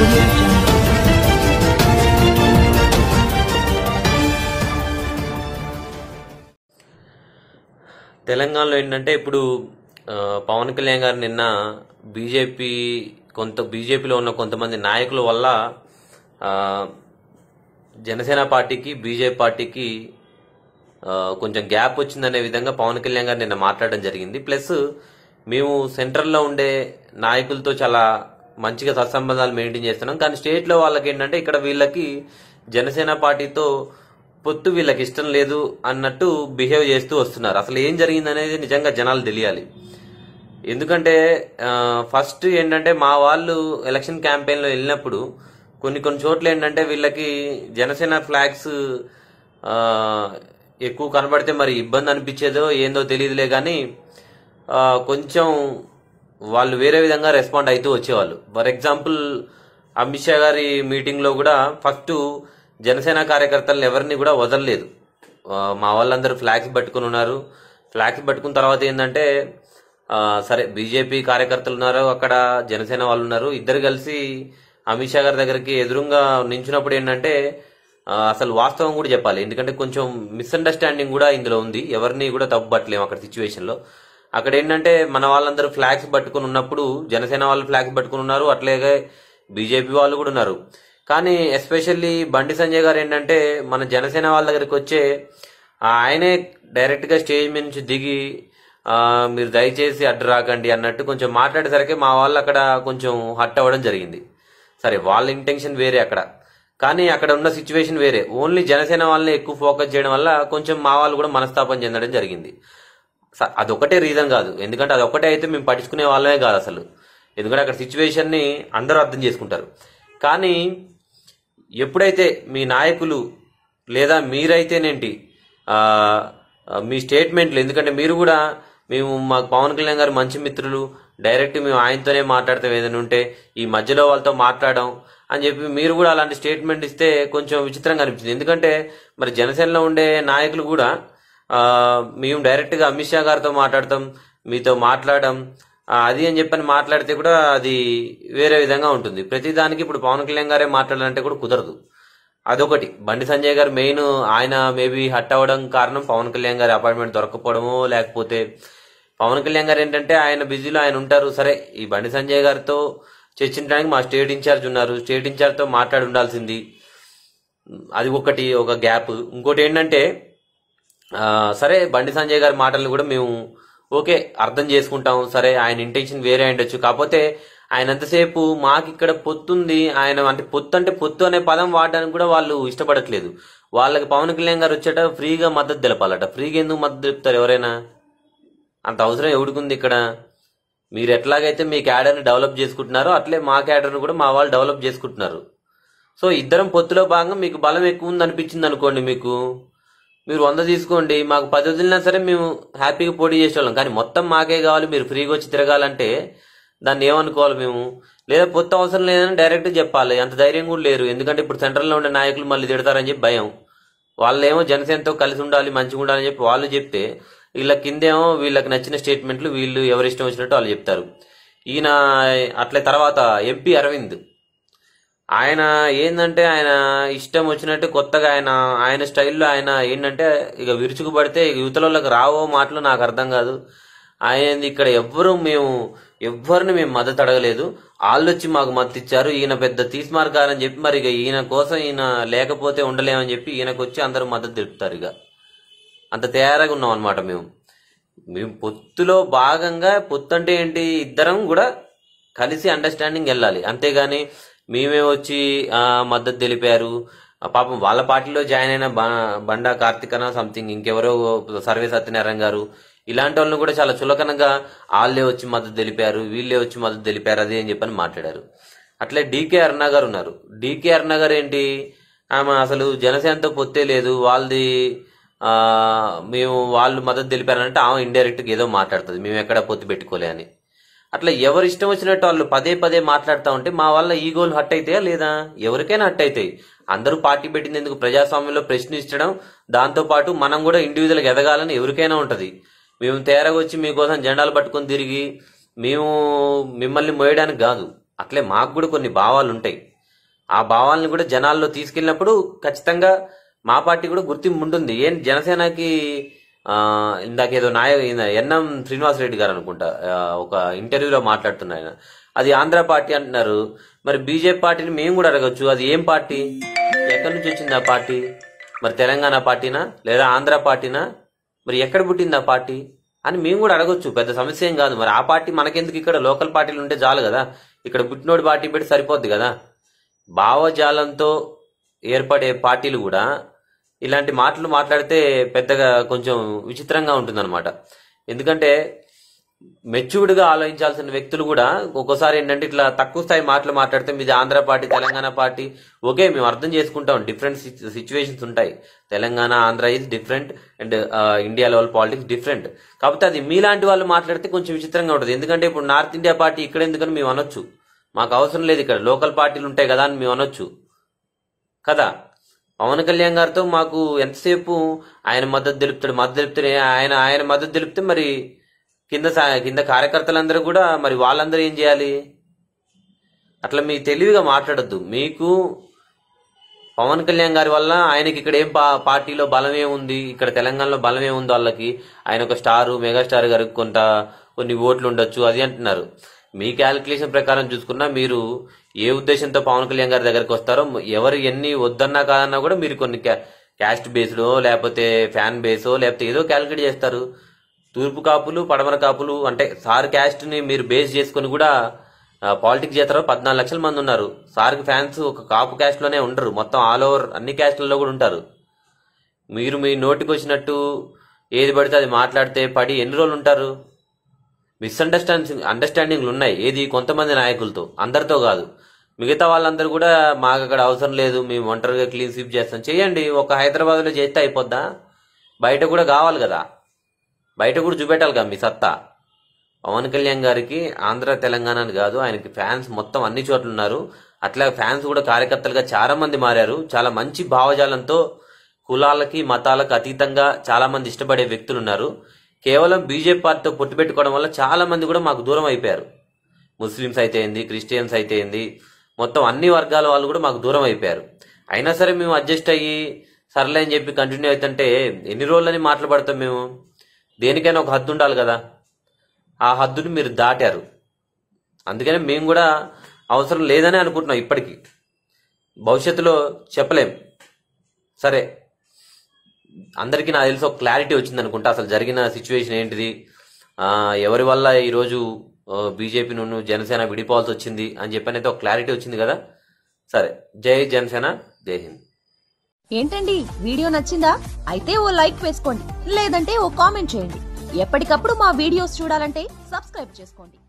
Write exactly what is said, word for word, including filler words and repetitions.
audio jungle. తెలంగాణలో ఏంటంటే ఇప్పుడు పవన్ కళ్యాణ్ గారు నిన్న బీజేపీ కొంత బీజేపీలో ఉన్న కొంతమంది నాయకుల వల్ల జనసేన పార్టీకి బీజేపీ పార్టీకి కొంచెం గ్యాప్ వచ్చిందనే విధంగా పవన్ కళ్యాణ్ గారు నిన్న మాట్లాడడం జరిగింది. ప్లస్ మేము సెంట్రల్లో ఉండే నాయకులతో చాలా మంచిగా సత్సంబంధాలు మెయింటైన్ చేస్తున్నాం, కానీ స్టేట్లో వాళ్ళకి ఏంటంటే ఇక్కడ వీళ్ళకి జనసేన పార్టీతో పొత్తు వీళ్ళకి ఇష్టం లేదు అన్నట్టు బిహేవ్ చేస్తూ వస్తున్నారు. అసలు ఏం జరిగింది అనేది నిజంగా జనాలు తెలియాలి. ఎందుకంటే ఫస్ట్ ఏంటంటే మా వాళ్ళు ఎలక్షన్ క్యాంపెయిన్లో వెళ్ళినప్పుడు కొన్ని కొన్ని చోట్ల ఏంటంటే వీళ్ళకి జనసేన ఫ్లాగ్స్ ఎక్కువ కనబడితే మరి ఇబ్బంది అనిపించేదో ఏందో తెలియదులే, కానీ కొంచెం వాళ్ళు వేరే విధంగా రెస్పాండ్ అవుతూ వచ్చేవాళ్ళు. ఫర్ ఎగ్జాంపుల్ అమిత్ షా గారి మీటింగ్లో కూడా ఫస్ట్ జనసేన కార్యకర్తలను ఎవరిని కూడా వదలలేదు. మా వాళ్ళందరూ ఫ్లాగ్స్ పట్టుకుని ఉన్నారు. ఫ్లాగ్స్ పట్టుకున్న తర్వాత ఏంటంటే సరే బీజేపీ కార్యకర్తలు ఉన్నారు, అక్కడ జనసేన వాళ్ళు ఉన్నారు, ఇద్దరు కలిసి అమిత్ షా గారి దగ్గరికి ఎదురుగా నించున్నప్పుడు ఏంటంటే అసలు వాస్తవం కూడా చెప్పాలి, ఎందుకంటే కొంచెం మిస్అండర్స్టాండింగ్ కూడా ఇందులో ఉంది. ఎవరిని కూడా తప్పు పట్టలేము అక్కడ సిచ్యువేషన్లో. అక్కడ ఏంటంటే మన వాళ్ళందరూ ఫ్లాగ్స్ పట్టుకుని ఉన్నప్పుడు జనసేన వాళ్ళు ఫ్లాగ్స్ పట్టుకుని ఉన్నారు, అట్లాగే బీజేపీ వాళ్ళు కూడా ఉన్నారు. కానీ ఎస్పెషల్లీ బండి సంజయ్ గారు ఏంటంటే మన జనసేన వాళ్ళ దగ్గరికి వచ్చే ఆయనే డైరెక్ట్గా స్టేజ్ మీద నుంచి దిగి మీరు దయచేసి అడ్డు రాకండి అన్నట్టు కొంచెం మాట్లాడేసరికి మా వాళ్ళు అక్కడ కొంచెం హట్ అవ్వడం జరిగింది. సరే వాళ్ళ ఇంటెన్షన్ వేరే అక్కడ, కానీ అక్కడ ఉన్న సిచ్యువేషన్ వేరే. ఓన్లీ జనసేన వాళ్ళని ఎక్కువ ఫోకస్ చేయడం వల్ల కొంచెం మా వాళ్ళు కూడా మనస్తాపం చెందడం జరిగింది. అదొకటే రీజన్ కాదు, ఎందుకంటే అదొకటే అయితే మేము పట్టించుకునే వాళ్ళమే కాదు అసలు, ఎందుకంటే అక్కడ సిచ్యువేషన్ని అందరూ అర్థం చేసుకుంటారు. కానీ ఎప్పుడైతే మీ నాయకులు లేదా మీరైతేనేంటి మీ స్టేట్మెంట్లు, ఎందుకంటే మీరు కూడా మేము మాకు పవన్ కళ్యాణ్ గారు మంచి మిత్రులు, డైరెక్ట్ మేము ఆయనతోనే మాట్లాడతాం, ఏదైనా ఉంటే ఈ మధ్యలో వాళ్ళతో మాట్లాడడం అని చెప్పి మీరు కూడా అలాంటి స్టేట్మెంట్ ఇస్తే కొంచెం విచిత్రంగా అనిపించింది. ఎందుకంటే మరి జనసేనలో ఉండే నాయకులు కూడా మేము డైరెక్ట్గా అమిత్ షా గారితో మాట్లాడతాం, మీతో మాట్లాడడం అది అని చెప్పని మాట్లాడితే కూడా అది వేరే విధంగా ఉంటుంది. ప్రతిదానికి ఇప్పుడు పవన్ కళ్యాణ్ గారే మాట్లాడాలంటే కూడా కుదరదు. అదొకటి. బండి సంజయ్ గారు మెయిన్ ఆయన మేబీ హట్ అవ్వడం కారణం పవన్ కళ్యాణ్ గారి అపాయింట్మెంట్ దొరకపోవడమో, లేకపోతే పవన్ కళ్యాణ్ గారు ఏంటంటే ఆయన బిజీలో ఆయన ఉంటారు. సరే ఈ బండి సంజయ్ గారితో చర్చించడానికి మా స్టేట్ ఇన్ఛార్జ్ ఉన్నారు, స్టేట్ ఇన్ఛార్జ్తో మాట్లాడి ఉండాల్సింది, అది ఒకటి ఒక గ్యాప్. ఇంకోటి ఏంటంటే సరే బండి సంజయ్ గారి మాటలను కూడా మేము ఓకే అర్థం చేసుకుంటాం, సరే ఆయన ఇంటెన్షన్ వేరే ఉండొచ్చు, కాకపోతే ఆయన ఎంతసేపు మాకు ఇక్కడ పొత్తుంది, ఆయన అంటే పొత్తు అంటే పొత్తు అనే పదం వాడడానికి కూడా వాళ్ళు ఇష్టపడట్లేదు. వాళ్ళకి పవన్ కళ్యాణ్ గారు వచ్చేట ఫ్రీగా మద్దతు తెలపాలట. ఫ్రీగా ఎందుకు మద్దతు తెలుపుతారు ఎవరైనా? అంత అవసరం ఎవడుకుంది ఇక్కడ? మీరు ఎట్లాగైతే మీ క్యాడర్ని డెవలప్ చేసుకుంటున్నారో అట్లే మా క్యాడర్ని కూడా మా వాళ్ళు డెవలప్ చేసుకుంటున్నారు. సో ఇద్దరం పొత్తులో భాగంగా మీకు బలం ఎక్కువ ఉంది అనిపించింది అనుకోండి, మీకు మీరు వంద తీసుకోండి, మాకు పది వదిలినా సరే మేము హ్యాపీగా పోటీ చేసేవాళ్ళం. కానీ మొత్తం మాకే కావాలి, మీరు ఫ్రీగా వచ్చి తిరగాలంటే దాన్ని ఏమనుకోవాలి మేము? లేదా పొత్తు అవసరం లేదని డైరెక్ట్ చెప్పాలి. అంత ధైర్యం కూడా లేరు, ఎందుకంటే ఇప్పుడు సెంట్రల్లో ఉండే నాయకులు మళ్ళీ తిడతారని చెప్పి భయం. వాళ్ళేమో జనసేనతో కలిసి ఉండాలి, మంచిగా ఉండాలని చెప్పి వాళ్ళు చెప్తే వీళ్ళ కిందేమో వీళ్ళకి నచ్చిన స్టేట్మెంట్లు వీళ్ళు ఎవరి ఇష్టం వచ్చినట్టు వాళ్ళు చెప్తారు. ఈయన అట్లే తర్వాత ఎంపీ అరవింద్, ఆయన ఏంటంటే ఆయన ఇష్టం వచ్చినట్టు కొత్తగా ఆయన ఆయన స్టైల్లో ఆయన ఏంటంటే ఇక విరుచుకుపడితే యువతలకు రావో మాటలు నాకు అర్థం కాదు. ఆయన ఇక్కడ ఎవ్వరు మేము ఎవ్వరిని మేము మద్దతు అడగలేదు, వాళ్ళు వచ్చి మాకు మద్దతు ఇచ్చారు, ఈయన పెద్ద తీస్మార్గారని చెప్పి మరి ఇక ఈయన కోసం ఈయన లేకపోతే ఉండలేమని చెప్పి ఈయనకు వచ్చి అందరూ మద్దతు తెలుపుతారు. ఇక అంత తయారుగా ఉన్నాం అనమాట మేము. మేము పొత్తులో భాగంగా, పొత్తు అంటే ఏంటి, ఇద్దరం కూడా కలిసి అండర్స్టాండింగ్ వెళ్ళాలి, అంతేగాని మేమే వచ్చి మద్దతు తెలిపారు. పాపం వాళ్ళ పార్టీలో జాయిన్ అయిన బండా కార్తికన సంథింగ్ ఇంకెవరో సర్వే సత్యనారాయణ గారు ఇలాంటి వాళ్ళని కూడా చాలా చులకనగా వాళ్ళే వచ్చి మద్దతు తెలిపారు, వీళ్ళే వచ్చి మద్దతు తెలిపారు అది అని చెప్పని మాట్లాడారు. అట్లే డీకే అరుణ గారు ఉన్నారు. డీకే అరుణ గారు ఏంటి, ఆమె అసలు జనసేనతో పొత్తే లేదు, వాళ్ళది మేము వాళ్ళు మద్దతు తెలిపారంటే ఆమె ఇండైరెక్ట్గా ఏదో మాట్లాడుతుంది, మేము ఎక్కడ పొత్తు పెట్టుకోలే అని. అట్లా ఎవరు ఇష్టం వచ్చినట్టు వాళ్ళు పదే పదే మాట్లాడుతూ ఉంటే మా వల్ల ఈగోలు హట్ అవుతాయా లేదా? ఎవరికైనా హట్ అవుతాయి. అందరూ పార్టీ పెట్టింది ఎందుకు? ప్రజాస్వామ్యంలో ప్రశ్నించడం, దాంతోపాటు మనం కూడా ఇండివిజువల్గా ఎదగాలని ఎవరికైనా ఉంటుంది. మేము తేరగా వచ్చి మీకోసం జెండాలు పట్టుకొని తిరిగి మేము మిమ్మల్ని మోయడానికి కాదు. అట్లే మాకు కూడా కొన్ని భావాలు ఉంటాయి. ఆ భావాలను కూడా జనాల్లో తీసుకెళ్ళినప్పుడు ఖచ్చితంగా మా పార్టీ కూడా గుర్తింపు ఉంటుంది. ఏం జనసేనకి ఆ ఇందాకేదో నాయ ఎన్ఎం శ్రీనివాసరెడ్డి గారు అనుకుంటా ఆ, ఒక ఇంటర్వ్యూలో మాట్లాడుతున్నారు ఆయన, అది ఆంధ్ర పార్టీ అంటున్నారు. మరి బీజేపీ పార్టీని మేము కూడా అడగచ్చు, అది ఏం పార్టీ, ఎక్కడి నుంచి వచ్చింది ఆ పార్టీ, మరి తెలంగాణ పార్టీనా లేదా ఆంధ్ర పార్టీనా, మరి ఎక్కడ పుట్టింది ఆ పార్టీ అని మేము కూడా అడగొచ్చు. పెద్ద సమస్య ఏం కాదు. మరి ఆ పార్టీ మనకెందుకు, ఇక్కడ లోకల్ పార్టీలు ఉంటే చాలు కదా, ఇక్కడ పుట్టినోడి పార్టీ పెట్టి సరిపోద్ది కదా. భావజాలంతో ఏర్పడే పార్టీలు కూడా ఇలాంటి మాటలు మాట్లాడితే పెద్దగా కొంచెం విచిత్రంగా ఉంటుందన్నమాట. ఎందుకంటే మెచ్యూర్డ్గా ఆలోచించాల్సిన వ్యక్తులు కూడా ఒక్కోసారి ఏంటంటే ఇట్లా తక్కువ స్థాయి మాటలు మాట్లాడితే మీది Andhra party Telangana party, okay మేము అర్థం చేసుకుంటాం, డిఫరెంట్ సిచ్యువేషన్స్ ఉంటాయి, Telangana Andhra is different and India level politics different. కాకపోతే అది మీలాంటి వాళ్ళు మాట్లాడితే కొంచెం విచిత్రంగా ఉంటుంది. ఎందుకంటే ఇప్పుడు నార్త్ ఇండియా పార్టీ ఇక్కడ ఎందుకని మేము అనొచ్చు, మాకు అవసరం లేదు, ఇక్కడ లోకల్ పార్టీలు ఉంటాయి కదా అని మేము అనొచ్చు కదా. పవన్ కళ్యాణ్ గారితో మాకు ఎంతసేపు ఆయన మద్దతు తెలుపుతాడు, మద్దతు తెలుపుతాడు, ఆయన ఆయన మద్దతు తెలిపితే మరి కింద సా- కింద కార్యకర్తలందరూ కూడా మరి వాళ్ళందరూ ఏం చేయాలి? అట్లా మీ తెలివిగా మాట్లాడద్దు. మీకు పవన్ కళ్యాణ్ గారి వల్ల ఆయనకి ఇక్కడ ఏం పా- పార్టీలో బలమే ఉంది, ఇక్కడ తెలంగాణలో బలమే ఉంది వాళ్ళకి, ఆయన ఒక స్టారు మెగాస్టార్ గారికి కొంత కొన్ని ఓట్లు ఉండొచ్చు అది అంటున్నారు. మీ క్యాలిక్యులేషన్ ప్రకారం చూసుకున్నా మీరు ఏ ఉద్దేశంతో పవన్ కళ్యాణ్ గారి దగ్గరికి వస్తారో, ఎవరు ఎన్ని వద్దన్నా కాదన్నా కూడా మీరు కొన్ని క్యాస్ట్ బేస్డో లేకపోతే ఫ్యాన్ బేసో లేకపోతే ఏదో క్యాలిక్యులేట్ చేస్తారు. తూర్పు కాపులు పడమర కాపులు అంటే సార్ క్యాస్ట్ ని మీరు బేస్ చేసుకుని కూడా పాలిటిక్స్ చేస్తారు. పద్నాలుగు లక్షల మంది ఉన్నారు. సార్కి ఫ్యాన్స్ ఒక కాపు క్యాస్ట్ లోనే ఉండరు, మొత్తం ఆల్ ఓవర్ అన్ని క్యాస్ట్లలో కూడా ఉంటారు. మీరు మీ నోటికి వచ్చినట్టు ఏది పడితే అది మాట్లాడితే పడి ఎన్ని రోజులు ఉంటారు? మిస్అండర్స్టాండింగ్ అండర్స్టాండింగ్లు ఉన్నాయి, ఏది కొంతమంది నాయకులతో, అందరితో కాదు. మిగతా వాళ్ళందరూ కూడా మాకు అక్కడ అవసరం లేదు, మేము ఒంటరిగా క్లీన్ స్వీప్ చేస్తాం, చేయండి. ఒక హైదరాబాద్లో చేస్తే అయిపోద్దా? బయట కూడా కావాలి కదా, బయట కూడా చూపెట్టాలి కదా మీ సత్తా. పవన్ కళ్యాణ్ గారికి ఆంధ్ర తెలంగాణ అని కాదు, ఆయనకి ఫ్యాన్స్ మొత్తం అన్ని చోట్ల ఉన్నారు. అట్లా ఫ్యాన్స్ కూడా కార్యకర్తలుగా చాలా మంది మారారు. చాలా మంచి భావజాలంతో కులాలకి మతాలకు అతీతంగా చాలా మంది ఇష్టపడే వ్యక్తులు ఉన్నారు. కేవలం బీజేపీ పార్టీతో పొట్టు పెట్టుకోవడం వల్ల చాలా మంది కూడా మాకు దూరం అయిపోయారు. ముస్లిమ్స్ అయితే ఏంది, క్రిస్టియన్స్ అయితే ఏంది, మొత్తం అన్ని వర్గాల వాళ్ళు కూడా మాకు దూరం అయిపోయారు. అయినా సరే మేము అడ్జస్ట్ అయ్యి సర్లే అని చెప్పి కంటిన్యూ అవుతుంటే ఎన్ని రోజులని మాట్లాడతాం మేము? దేనికైనా ఒక హద్దు ఉండాలి కదా, ఆ హద్దుని మీరు దాటారు. అందుకని మేము కూడా అవసరం లేదని అనుకుంటున్నాం. ఇప్పటికీ భవిష్యత్తులో చెప్పలేం. సరే, అందరికీ నాకు తెలిసి ఒక క్లారిటీ వచ్చింది అనుకుంటా, అసలు జరిగిన సిచ్యువేషన్ ఏంటిది, ఆ, ఎవరి వల్ల ఈరోజు బీజేపీ నుండి జనసేన విడిపోవాల్సి వచ్చింది అని చెప్పని అయితే ఒక క్లారిటీ వచ్చింది కదా. సరే, జై జనసేన, జై హింద్. ఏంటండి వీడియో నచ్చిందా? అయితే ఓ లైక్ వేసుకోండి, లేదంటే ఓ కామెంట్ చేయండి. ఎప్పటికప్పుడు మా వీడియోస్ చూడాలంటే సబ్స్క్రైబ్ చేసుకోండి.